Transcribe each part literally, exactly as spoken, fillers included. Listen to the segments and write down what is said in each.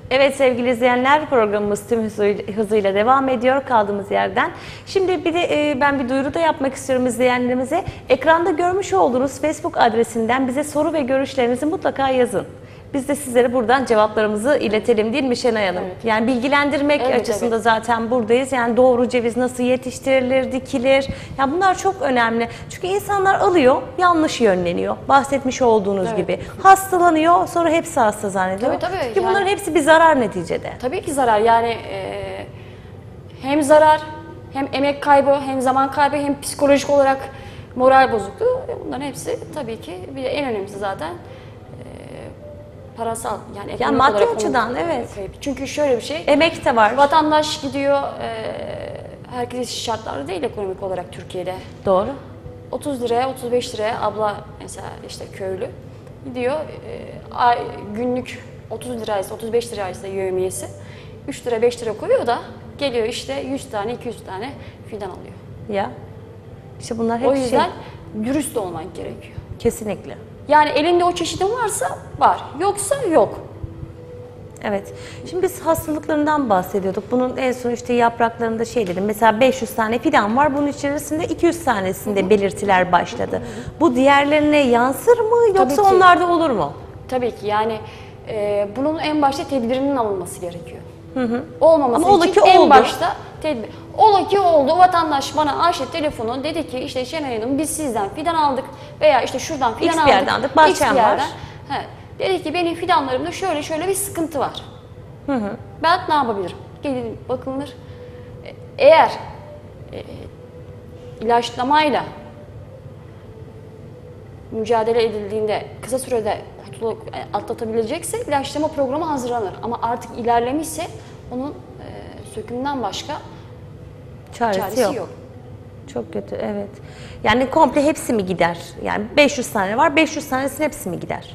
Evet sevgili izleyenler, programımız tüm hızıyla devam ediyor kaldığımız yerden. Şimdi bir de e, ben bir duyuru da yapmak istiyorum izleyenlerimize. Ekranda görmüş olduğunuz Facebook adresinden bize soru ve görüşlerinizi mutlaka yazın. Biz de sizlere buradan cevaplarımızı iletelim, değil mi Şenay Hanım? Evet. Yani bilgilendirmek evet, açısında evet. zaten buradayız. Yani doğru ceviz nasıl yetiştirilir, dikilir? Yani bunlar çok önemli. Çünkü insanlar alıyor, yanlış yönleniyor. Bahsetmiş olduğunuz evet. gibi. Hastalanıyor, sonra hepsi hasta zannediyor. Tabii, tabii. Çünkü yani, bunların hepsi bir zarar neticede. Tabii ki zarar. Yani e, hem zarar, hem emek kaybı, hem zaman kaybı, hem psikolojik olarak moral bozukluğu. Bunların hepsi tabii ki bir de en önemlisi zaten parasal, yani yani maddi açıdan evet. Kayıp. Çünkü şöyle bir şey. Emek de var. Vatandaş gidiyor, e, herkes şartlarda değil ekonomik olarak Türkiye'de. Doğru. otuz liraya, otuz beş liraya abla mesela işte köylü gidiyor, e, ay, günlük otuz liraysa, otuz beş liraysa yevmiyesi üç lira beş lira koyuyor da geliyor işte yüz tane, iki yüz tane fidan alıyor. Ya. İşte bunlar hep o yüzden şey. dürüst olmak gerekiyor. Kesinlikle. Yani elinde o çeşidin varsa var, yoksa yok. Evet. Şimdi biz hastalıklarından bahsediyorduk. Bunun en son işte yapraklarında şey dedim. Mesela beş yüz tane fidan var. Bunun içerisinde iki yüz tanesinde belirtiler başladı. Bu diğerlerine yansır mı yoksa onlarda olur mu? Tabii ki. Yani e, bunun en başta tedbirinin alınması gerekiyor. Hı hı. Olmaması Ama için en oldu. başta tedbir. Ola ki oldu. Vatandaş bana Ayşe telefonu dedi ki işte Şenay Hanım biz sizden fidan aldık veya işte şuradan fidan X aldık. Bir yerden aldık. Bahçem var. He. Dedi ki benim fidanlarımda şöyle şöyle bir sıkıntı var. Hı hı. Ben ne yapabilirim? Gelin bakılır. Eğer e, ilaçlamayla mücadele edildiğinde kısa sürede kurtulup atlatabilecekse ilaçlama programı hazırlanır. Ama artık ilerlemişse onun e, sökümden başka çaresi, çaresi yok. yok. Çok kötü, evet. Yani komple hepsi mi gider? Yani beş yüz tane var, beş yüz tanesinin hepsi mi gider?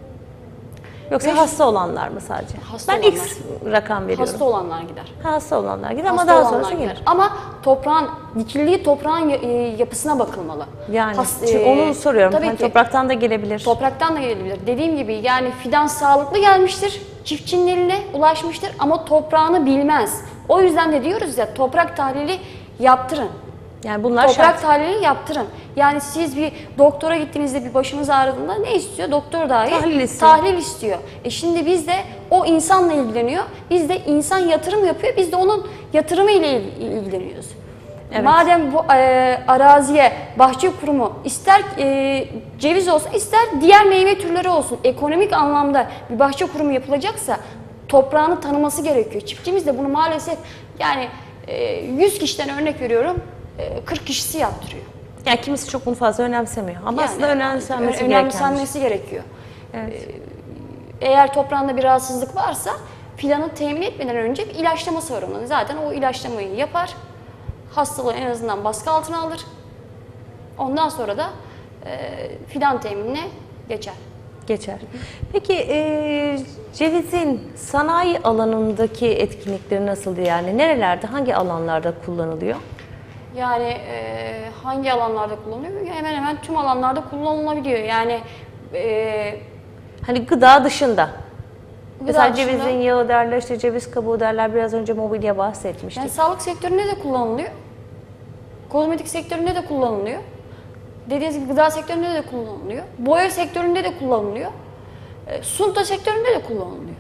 Yoksa beş... hasta olanlar mı sadece? Hasta ben olanlar. X rakam veriyorum. Hasta olanlar gider. Ha, hasta olanlar gider hasta ama daha sonrası gider. Ama toprağın, dikildiği toprağın yapısına bakılmalı. Yani Has, e, onu soruyorum. Tabii hani ki, topraktan da gelebilir. Topraktan da gelebilir. Dediğim gibi yani fidan sağlıklı gelmiştir, çiftçinin eline ulaşmıştır ama toprağını bilmez. O yüzden de diyoruz ya toprak tahlili yaptırın. Yani bunlar Toprak şart. tahlili yaptırın. Yani siz bir doktora gittiğinizde bir başınız ağrıdığında ne istiyor? Doktor dahi tahlil istiyor. tahlil istiyor. E şimdi biz de o insanla ilgileniyor. Biz de insan yatırım yapıyor. Biz de onun yatırımı ile ilgileniyoruz. Evet. Madem bu e, araziye bahçe kurumu ister e, ceviz olsun ister diğer meyve türleri olsun ekonomik anlamda bir bahçe kurumu yapılacaksa toprağını tanıması gerekiyor. Çiftçimiz de bunu maalesef yani e, yüz kişiden örnek veriyorum kırk kişisi yaptırıyor. Yani kimisi çok bunu fazla önemsemiyor. Ama yani, aslında önemsenmesi, önemsenmesi gerekiyor. Evet. Eğer toprağında bir rahatsızlık varsa fidanı temin etmeden önce bir ilaçlama sorumlu. Zaten o ilaçlamayı yapar. Hastalığı en azından baskı altına alır. Ondan sonra da e, fidan teminine geçer. Geçer. Peki e, cevizin sanayi alanındaki etkinlikleri nasıldı yani? Nerelerde, hangi alanlarda kullanılıyor? Yani e, hangi alanlarda kullanılıyor? Hemen hemen tüm alanlarda kullanılabiliyor. Yani e, hani gıda dışında. Gıda Mesela dışında, cevizin yağı derler, işte ceviz kabuğu derler. Biraz önce mobilya bahsetmiştik. Yani sağlık sektöründe de kullanılıyor. Kozmetik sektöründe de kullanılıyor. Dediğiniz gibi gıda sektöründe de kullanılıyor. Boya sektöründe de kullanılıyor. E, sunta sektöründe de kullanılıyor.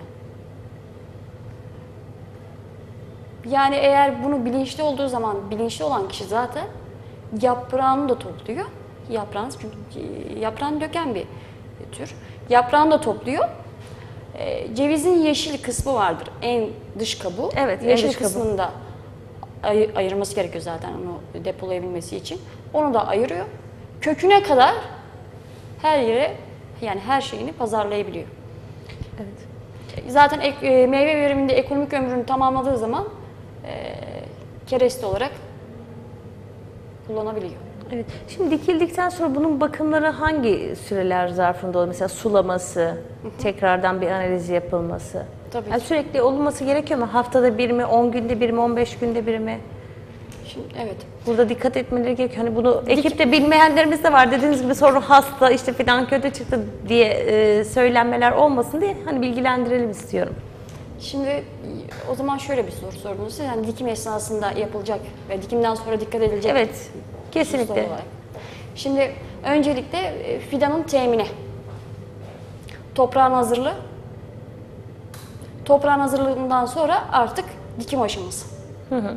Yani eğer bunu bilinçli olduğu zaman, bilinçli olan kişi zaten yaprağını da topluyor. Yaprağını, çünkü yaprağını döken bir tür. Yaprağını da topluyor. E, cevizin yeşil kısmı vardır. En dış kabuğu. Evet, yeşil dış kısmını da ay ayırması gerekiyor zaten onu depolayabilmesi için. Onu da ayırıyor. Köküne kadar her yere, yani her şeyini pazarlayabiliyor. Evet. Zaten ek, e, meyve veriminde ekonomik ömrünü tamamladığı zaman e, kereste olarak kullanabiliyor. Evet. Şimdi dikildikten sonra bunun bakımları hangi süreler zarfında oluyor? Mesela sulaması, hı hı. tekrardan bir analiz yapılması. Tabii yani sürekli olunması gerekiyor mu? Haftada bir mi, on günde bir mi, on beş günde bir mi? Şimdi evet. Burada dikkat etmeleri gerekiyor. Hani bunu Dik ekipte bilmeyenlerimiz de var. Dediğiniz gibi sonra hasta işte fidan kötü çıktı diye e, söylenmeler olmasın diye hani bilgilendirelim istiyorum. Şimdi o zaman şöyle bir soru sordunuz. Yani dikim esnasında yapılacak ve dikimden sonra dikkat edilecek. Evet, kesinlikle. soru olarak. Şimdi öncelikle e, fidanın temini, toprağın hazırlığı, toprağın hazırlığından sonra artık dikim aşaması. Hı hı.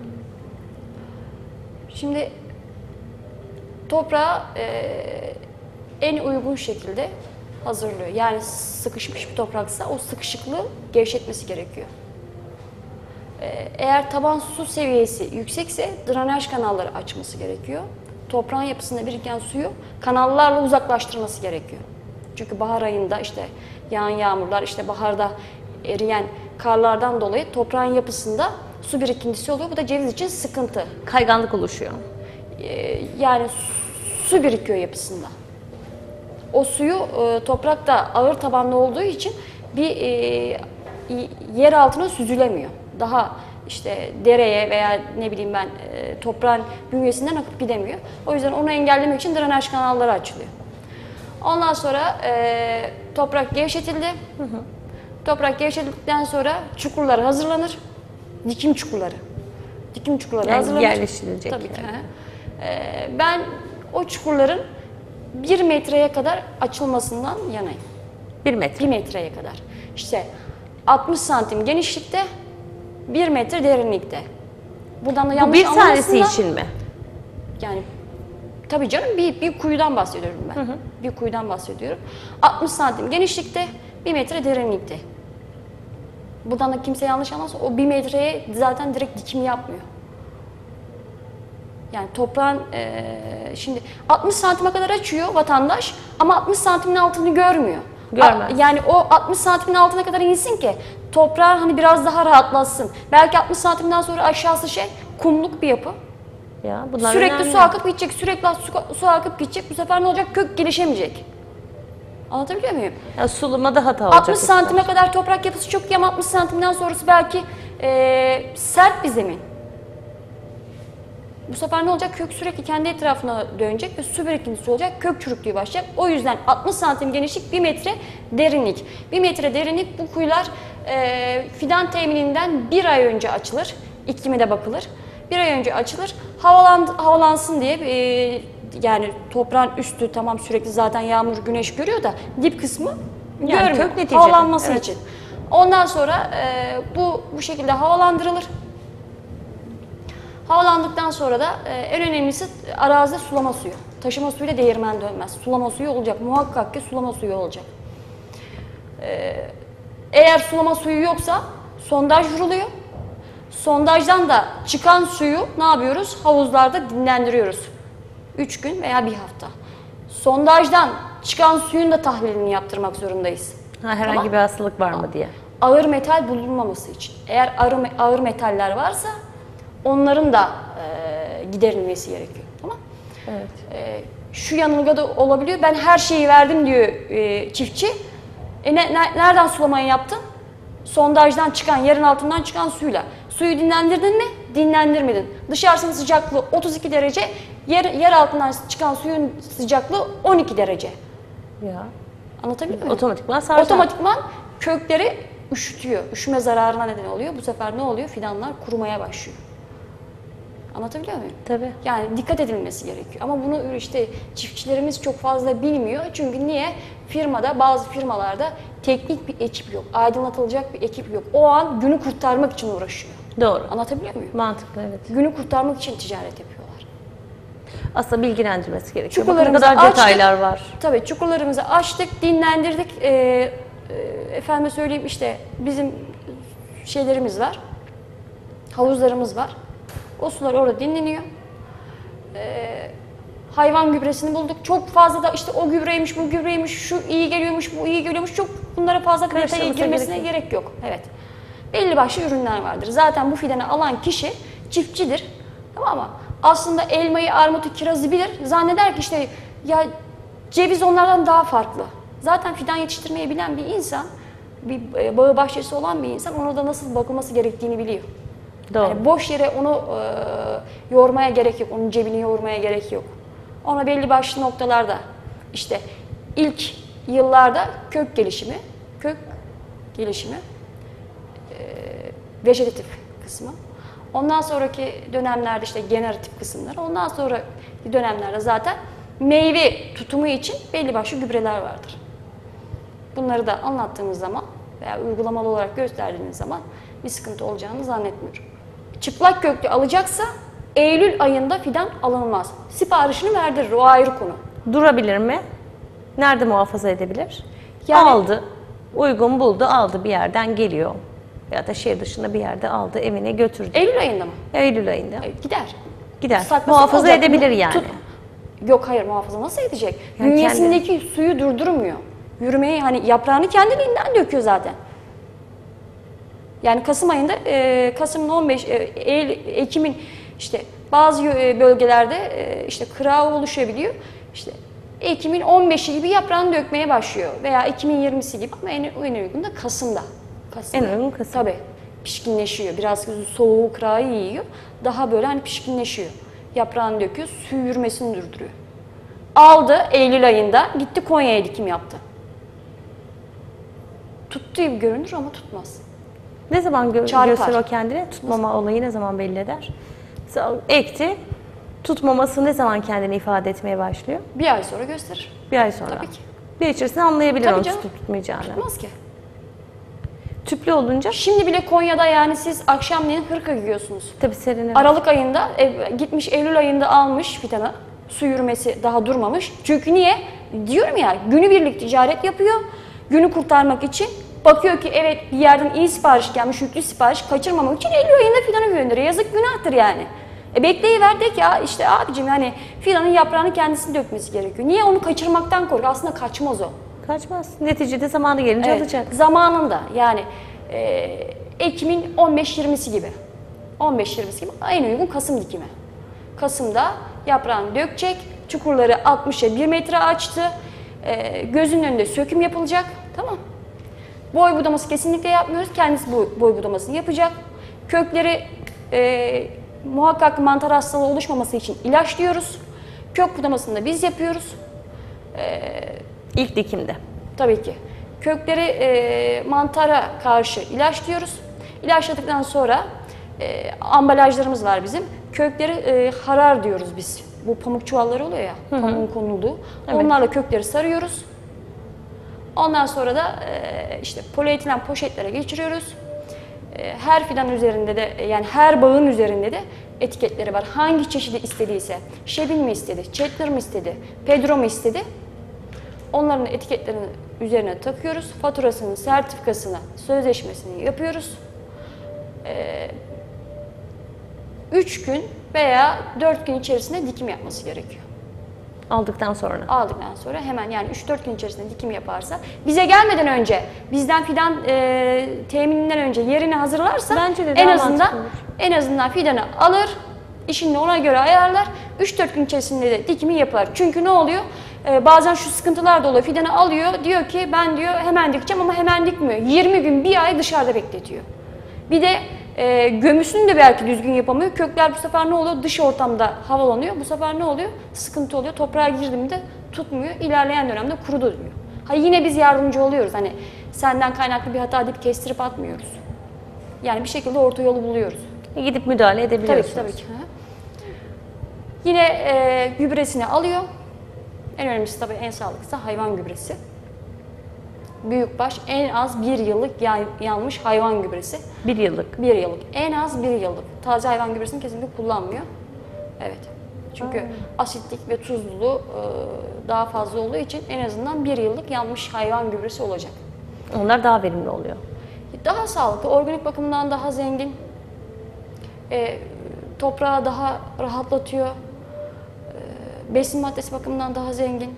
Şimdi toprağı e, en uygun şekilde hazırlıyor. Yani sıkışmış bir topraksa o sıkışıklığı gevşetmesi gerekiyor. E, eğer taban su seviyesi yüksekse drenaj kanalları açması gerekiyor. Toprağın yapısında biriken suyu kanallarla uzaklaştırması gerekiyor. Çünkü bahar ayında işte yağan yağmurlar, işte baharda eriyen karlardan dolayı toprağın yapısında su birikintisi oluyor. Bu da ceviz için sıkıntı. Kayganlık oluşuyor. Ee, yani su birikiyor yapısında. O suyu e, toprakta ağır tabanlı olduğu için bir e, yer altına süzülemiyor. Daha işte dereye veya ne bileyim ben e, toprağın bünyesinden akıp gidemiyor. O yüzden onu engellemek için drenaj kanalları açılıyor. Ondan sonra e, toprak gevşetildi. Hı hı. Toprak gevşetildikten sonra çukurlar hazırlanır. Dikim çukurları. Dikim çukurları Yani hazırlanır. yerleştirilecek. Tabii ki. Yani. E, ben o çukurların bir metreye kadar açılmasından yanayım. Bir metre. Bir metreye kadar. İşte altmış santim genişlikte, bir metre derinlikte. Buradan da Bu yanlış bir tanesi anlamasınlar. için mi? Yani tabii canım bir, bir kuyudan bahsediyorum ben. Hı hı. Bir kuyudan bahsediyorum. altmış santim genişlikte, bir metre derinlikte. Buradan da kimse yanlış anlamasın. O bir metreye zaten direkt dikim yapmıyor. Yani toprağın e, şimdi altmış santime kadar açıyor vatandaş ama altmış santimin altını görmüyor. Görmez. A, yani o altmış santimin altına kadar insin ki toprağın hani biraz daha rahatlatsın. Belki altmış santimden sonra aşağısı şey kumluk bir yapı. Ya, bunlar sürekli önemli. su akıp gidecek, sürekli su, su akıp gidecek. Bu sefer ne olacak? Kök gelişemeyecek. Anlatabiliyor muyum? Ya, sulamada hata olacak. altmış santime kadar toprak yapısı çok iyi ama altmış santimden sonrası belki e, sert bir zemin. Bu sefer ne olacak? Kök sürekli kendi etrafına dönecek ve su birikintisi olacak, kök çürüklüğü başlayacak. O yüzden altmış santim genişlik, bir metre derinlik. bir metre derinlik bu kuyular e, fidan temininden bir ay önce açılır. İklime de bakılır. Bir ay önce açılır. Havalan, havalansın diye e, yani toprağın üstü tamam sürekli zaten yağmur, güneş görüyor da dip kısmı Yani görmüyor. kök neticede. Havalanması Evet. için. Ondan sonra e, bu bu şekilde havalandırılır. Havalandıktan sonra da e, en önemlisi arazide sulama suyu. Taşıma suyuyla değirmen dönmez. Sulama suyu olacak. Muhakkak ki sulama suyu olacak. E, eğer sulama suyu yoksa sondaj vuruluyor. Sondajdan da çıkan suyu ne yapıyoruz? Havuzlarda dinlendiriyoruz. üç gün veya bir hafta. Sondajdan çıkan suyun da tahlilini yaptırmak zorundayız. Ha, herhangi Tamam. bir hastalık var mı diye. Ağır metal bulunmaması için. Eğer ağır, ağır metaller varsa onların da e, giderilmesi gerekiyor. Tamam? Evet. E, şu yanılgı da olabiliyor. Ben her şeyi verdim diyor e, çiftçi. E, ne, ne, nereden sulamayı yaptın? Sondajdan çıkan, yerin altından çıkan suyla. Suyu dinlendirdin mi? Dinlendirmedin. Dışarısının sıcaklığı otuz iki derece, yer, yer altından çıkan suyun sıcaklığı on iki derece. Ya. Anlatabiliyor muyum? Otomatikman sarsar. Otomatikman kökleri üşütüyor. Üşüme zararına neden oluyor. Bu sefer ne oluyor? Fidanlar kurumaya başlıyor. Anlatabiliyor muyum? Tabii. Yani dikkat edilmesi gerekiyor. Ama bunu işte çiftçilerimiz çok fazla bilmiyor. Çünkü niye? Firmada, bazı firmalarda teknik bir ekip yok. Aydınlatılacak bir ekip yok. O an günü kurtarmak için uğraşıyor. Doğru. Anlatabiliyor muyum? Mantıklı, evet. Günü kurtarmak için ticaret yapıyorlar. Aslında bilgilendirmesi gerekiyor. Bakın ne Çukurlarımızı kadar açtık. detaylar var. Tabii çukurlarımızı açtık, dinlendirdik. Ee, e, efendime söyleyeyim işte bizim şeylerimiz var. Havuzlarımız var. O sular orada dinleniyor. Ee, hayvan gübresini bulduk. Çok fazla da işte o gübreymiş, bu gübreymiş, şu iyi geliyormuş, bu iyi geliyormuş. Çok bunlara fazla detaya Karıştırmasına girmesine gerek gerek yok. Evet. Belli başlı ürünler vardır. Zaten bu fidanı alan kişi çiftçidir. Tamam mı? Aslında elmayı, armutu, kirazı bilir. Zanneder ki işte ya ceviz onlardan daha farklı. Zaten fidan yetiştirmeyi bilen bir insan, bir bağı bahçesi olan bir insan ona da nasıl bakılması gerektiğini biliyor. Doğru. Yani boş yere onu e, yormaya gerek yok, onun cebini yormaya gerek yok. Ona belli başlı noktalarda işte ilk yıllarda kök gelişimi, kök gelişimi, vejetatif kısmı. Ondan sonraki dönemlerde işte generatif kısımları. Ondan sonraki dönemlerde zaten meyve tutumu için belli başlı gübreler vardır. Bunları da anlattığımız zaman veya uygulamalı olarak gösterdiğiniz zaman bir sıkıntı olacağını zannetmiyorum. Çıplak köklü alacaksa Eylül ayında fidan alınmaz. Siparişini verdirir, o ayrı konu. Durabilir mi? Nerede muhafaza edebilir? Yani, aldı, uygun buldu, aldı bir yerden geliyor. Ya da şehir dışında bir yerde aldı, evine götürdü. Eylül ayında mı? Eylül ayında. E, gider. Gider. Saklasak Muhafaza olacak. edebilir yani. Tut. Yok hayır, muhafaza nasıl edecek? Yani Bünyesindeki kendi... suyu durdurmuyor. Yürümeyi hani yaprağını kendiliğinden döküyor zaten. Yani Kasım ayında, e, Kasım'ın on beş, e, Eylül, Ekim'in işte bazı bölgelerde e, işte kırağı oluşabiliyor. İşte Ekim'in on beşi gibi yaprağını dökmeye başlıyor veya Ekim'in yirmisi gibi ama en, en uygun da Kasım'da. Kasım'da. En uygun Kasım. Tabii pişkinleşiyor. Biraz soğuğu kırağı yiyor. Daha böyle hani pişkinleşiyor. Yaprağını döküyor, su yürümesini durduruyor. Aldı Eylül ayında, gitti Konya'ya dikim yaptı. Tuttuğu gibi görünür ama tutmaz. Ne zaman gö Çarpar. gösterir o kendini? Tutmama Nasıl? olayı ne zaman belli eder? Ekti, tutmaması ne zaman kendini ifade etmeye başlıyor? Bir ay sonra gösterir. Bir ay sonra. Tabii ki. Bir ay içerisinde anlayabilir Tabii onu canım. tutup tutmayacağını. Tutmaz ki. Tüplü olunca? Şimdi bile Konya'da yani siz akşamleyin hırka giyiyorsunuz. Tabii serin. Aralık ayında e, gitmiş Eylül ayında almış fidanı. Su yürümesi daha durmamış. Çünkü niye? Diyorum ya, günübirlik ticaret yapıyor. Günü kurtarmak için. Bakıyor ki evet bir yerden iyi sipariş gelmiş, yüklü sipariş kaçırmamak için Eylül ayında fidanı gönderiyor. Yazık, günahtır yani. E bekleyiver de ki ya işte abicim yani fidanın yaprağını kendisini dökmesi gerekiyor. Niye? Onu kaçırmaktan korkuyor. Aslında kaçmaz o. Kaçmaz. Neticede zamanı gelince Evet, alacak. zamanında yani e, Ekim'in on beş yirmisi gibi. on beş yirmisi gibi en uygun Kasım dikimi. Kasım'da yaprağını dökecek. Çukurları altmışa bir metre açtı. E, gözünün önünde söküm yapılacak. Tamam. Boy budaması kesinlikle yapmıyoruz. Kendisi bu boy budamasını yapacak. Kökleri e, muhakkak mantar hastalığı oluşmaması için ilaçlıyoruz. Kök budamasını da biz yapıyoruz. E, İlk dikimde. Tabii ki. Kökleri e, mantara karşı ilaçlıyoruz. İlaçladıktan sonra e, ambalajlarımız var bizim. Kökleri e, harar diyoruz biz. Bu pamuk çuvalları oluyor ya, hı hı. pamuğun konulduğu. Evet. Onlarla kökleri sarıyoruz. Ondan sonra da e, işte polietilen poşetlere geçiriyoruz. E, her fidan üzerinde de yani her bağın üzerinde de etiketleri var. Hangi çeşidi istediyse, şebin mi istedi, çetler mi istedi, pedro mu istedi? Onların etiketlerini üzerine takıyoruz. Faturasını, sertifikasını, sözleşmesini yapıyoruz. E, üç gün veya dört gün içerisinde dikim yapması gerekiyor. Aldıktan sonra. Aldıktan sonra hemen yani üç dört gün içerisinde dikim yaparsa, bize gelmeden önce, bizden fidan e, temininden önce yerini hazırlarsa Bence de en daha azından mantıklı olur. en azından fidanı alır, işini ona göre ayarlar. üç dört gün içerisinde de dikimi yapar. Çünkü ne oluyor? Ee, bazen şu sıkıntılar da oluyor. Fidanı alıyor, diyor ki ben diyor hemen dikeceğim ama hemen dikmiyor. yirmi gün, bir ay dışarıda bekletiyor. Bir de e, gömüsünü de belki düzgün yapamıyor. Kökler bu sefer ne oluyor? Dış ortamda havalanıyor. Bu sefer ne oluyor? Sıkıntı oluyor. Toprağa girdiğinde tutmuyor. İlerleyen dönemde kurudu diyor. Ha, yine biz yardımcı oluyoruz. Hani senden kaynaklı bir hata deyip kestirip atmıyoruz. Yani bir şekilde orta yolu buluyoruz. E, gidip müdahale edebiliyorsunuz. Tabii ki, tabii ki. Ha. Yine e, gübresini alıyor. En önemlisi tabii en sağlıklısı hayvan gübresi. Büyükbaş en az bir yıllık yanmış hayvan gübresi. Bir yıllık. Bir yıllık. En az bir yıllık. Taze hayvan gübresini kesinlikle kullanmıyor. Evet. Çünkü hmm. asitlik ve tuzluluğu e, daha fazla olduğu için en azından bir yıllık yanmış hayvan gübresi olacak. Onlar daha verimli oluyor. Daha sağlıklı, organik bakımdan daha zengin. E, toprağı daha rahatlatıyor. E, besin maddesi bakımından daha zengin.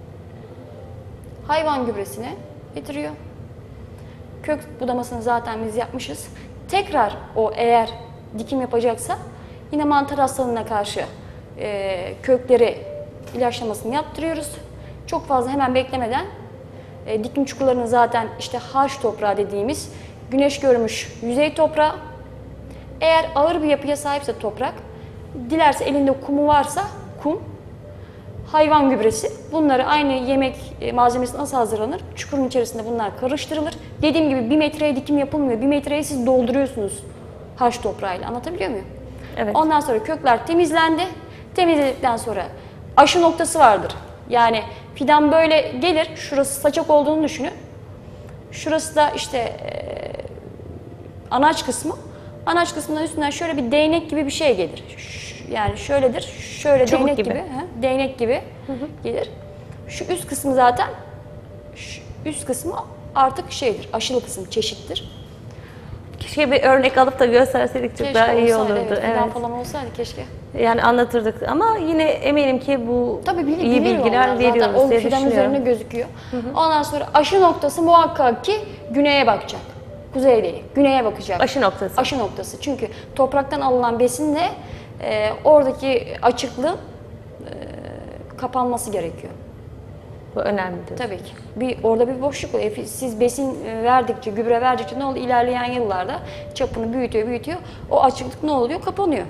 Hayvan gübresini getiriyor. Kök budamasını zaten biz yapmışız. Tekrar o eğer dikim yapacaksa yine mantar hastalığına karşı e, kökleri ilaçlamasını yaptırıyoruz. Çok fazla hemen beklemeden e, dikim çukurlarını zaten işte harç toprağı dediğimiz güneş görmüş yüzey toprağı. Eğer ağır bir yapıya sahipse toprak, dilerse elinde kumu varsa kum, hayvan gübresi. Bunları aynı yemek e, malzemesi nasıl hazırlanır? Çukurun içerisinde bunlar karıştırılır. Dediğim gibi bir metreye dikim yapılmıyor. Bir metreye siz dolduruyorsunuz haş toprağıyla. Anlatabiliyor muyum? Evet. Ondan sonra kökler temizlendi. Temizledikten sonra aşı noktası vardır. Yani fidan böyle gelir. Şurası saçak olduğunu düşünün. Şurası da işte e, anaç kısmı. Anaç kısmından üstünden şöyle bir değnek gibi bir şey gelir. Ş- Yani şöyledir. Şöyle Çubuk değnek gibi. gibi. he, değnek gibi Hı hı. gelir. Şu üst kısmı zaten şu üst kısmı artık şeydir. Aşılı kısım, çeşittir. Keşke bir örnek alıp da gösterseydik çok Keşke daha iyi olsaydı, olurdu. Evet, fidan Evet. falan olsaydı keşke. Yani anlatırdık ama yine eminim ki bu Tabii bili- iyi biliyor bilgiler onlar zaten. veriyoruz O diye fidan düşünüyorum. üzerine gözüküyor. Ondan sonra aşı noktası muhakkak ki güneye bakacak. Kuzey değil, güneye bakacak. Aşı noktası. Aşı noktası. Çünkü topraktan alınan besinle e, oradaki açıklığın e, kapanması gerekiyor. Bu önemlidir. Tabii ki. Bir, orada bir boşluk oluyor. Siz besin verdikçe, gübre verdikçe ne oluyor? İlerleyen yıllarda çapını büyütüyor, büyütüyor. O açıklık ne oluyor? Kapanıyor.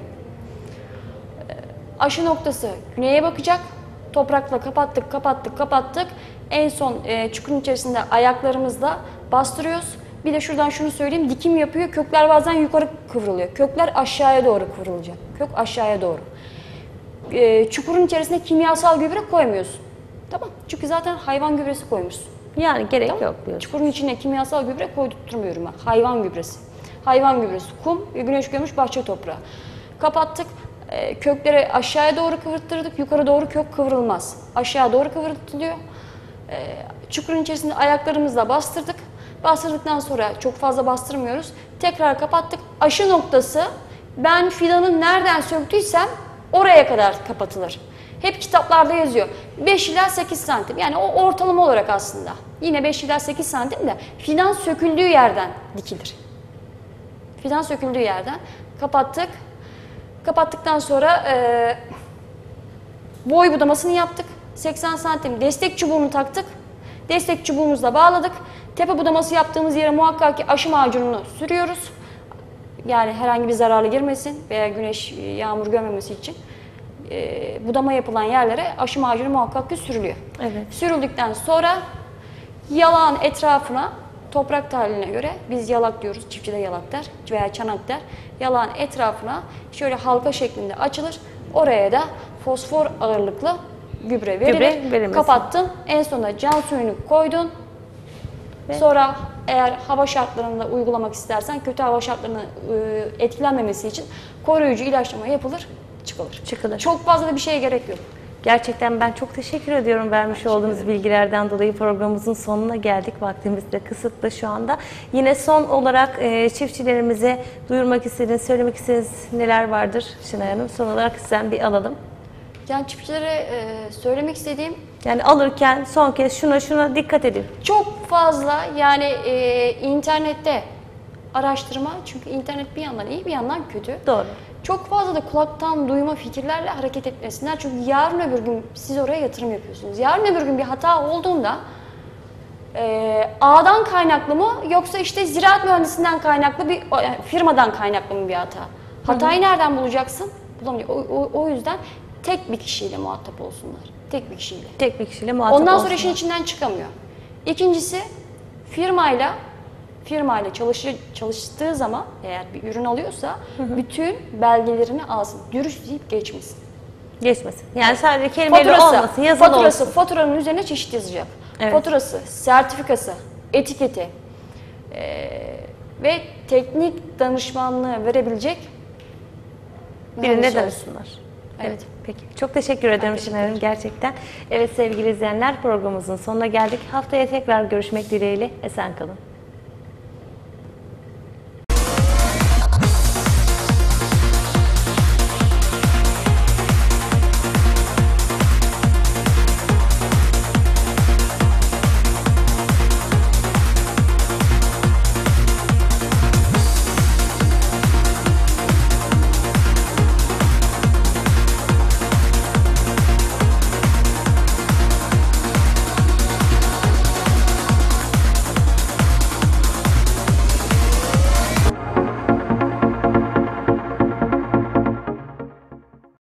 E, aşı noktası güneye bakacak. Toprakla kapattık, kapattık, kapattık. En son e, çukurun içerisinde ayaklarımızla bastırıyoruz. Bir de şuradan şunu söyleyeyim, dikim yapıyor. Kökler bazen yukarı kıvrılıyor. Kökler aşağıya doğru kıvrılacak. Kök aşağıya doğru. E, çukurun içerisine kimyasal gübre koymuyorsun. Tamam. Çünkü zaten hayvan gübresi koymuşsun. Yani gerek Tamam. yok diyorsun. Çukurun içine kimyasal gübre koydurtmuyorum ben. Hayvan gübresi. Hayvan gübresi, kum ve güneş görmüş bahçe toprağı. Kapattık. E, kökleri aşağıya doğru kıvırttırdık. Yukarı doğru kök kıvrılmaz. Aşağı doğru kıvırtılıyor. E, çukurun içerisinde ayaklarımızla bastırdık. Bastırdıktan sonra çok fazla bastırmıyoruz. Tekrar kapattık. Aşı noktası ben fidanın nereden söktüysem oraya kadar kapatılır. Hep kitaplarda yazıyor. beş ila sekiz santim. Yani o ortalama olarak aslında. Yine beş ila sekiz santim de fidan söküldüğü yerden dikilir. Fidan söküldüğü yerden kapattık. Kapattıktan sonra e, boy budamasını yaptık. seksen santim destek çubuğunu taktık. Destek çubuğumuzla bağladık. Tepe budaması yaptığımız yere muhakkak ki aşı macununu sürüyoruz. Yani herhangi bir zararlı girmesin veya güneş, yağmur görmemesi için. E, budama yapılan yerlere aşı macunu muhakkak ki sürülüyor. Evet. Sürüldükten sonra yalağın etrafına toprak tahaline göre biz yalak diyoruz, çiftçide yalak der veya çanak der. Yalağın etrafına şöyle halka şeklinde açılır. Oraya da fosfor ağırlıklı gübre verilir. Gübre verilmesi. Kapattın. En sonunda can suyunu koydun. Ve Sonra eğer hava şartlarında uygulamak istersen kötü hava şartlarına e, etkilenmemesi için koruyucu ilaçlama yapılır, çıkılır. çıkılır. Çok fazla da bir şeye gerek yok. Gerçekten ben çok teşekkür ediyorum vermiş olduğunuz bilgilerden dolayı. Programımızın sonuna geldik. Vaktimiz de kısıtlı şu anda. Yine son olarak e, çiftçilerimize duyurmak istediğiniz, söylemek istediğiniz neler vardır Şenay Hanım? Son olarak sizden bir alalım. Yani çiftçilere e, söylemek istediğim Yani alırken son kez şuna şuna dikkat edin. çok fazla yani e, internette araştırma, çünkü internet bir yandan iyi bir yandan kötü. Doğru. Çok fazla da kulaktan duyma fikirlerle hareket etmesinler. Çünkü yarın öbür gün siz oraya yatırım yapıyorsunuz. Yarın öbür gün bir hata olduğunda e, A'dan kaynaklı mı yoksa işte ziraat mühendisinden kaynaklı bir yani firmadan kaynaklı mı bir hata? Hatayı nereden bulacaksın? Bulamıyor. O, o, o yüzden tek bir kişiyle muhatap olsunlar. Tek bir kişiyle. Tek bir kişiyle muhatap Ondan sonra olsunlar. işin içinden çıkamıyor. İkincisi firmayla firmayla çalışır, çalıştığı zaman eğer bir ürün alıyorsa hı hı. bütün belgelerini alsın. Dürüst deyip geçmesin. Geçmesin. Yani sadece kelimeyle Faturası, olmasın, yazılı faturası, olsun. faturanın üzerine çeşit yazacak. Evet. Faturası, sertifikası, etiketi ee, ve teknik danışmanlığı verebilecek birine mühendis olsun. danışsınlar. Evet. Evet. Peki. Çok teşekkür ederim teşekkür Şenay Hanım gerçekten. Evet sevgili izleyenler, programımızın sonuna geldik. Haftaya tekrar görüşmek dileğiyle. Esen kalın.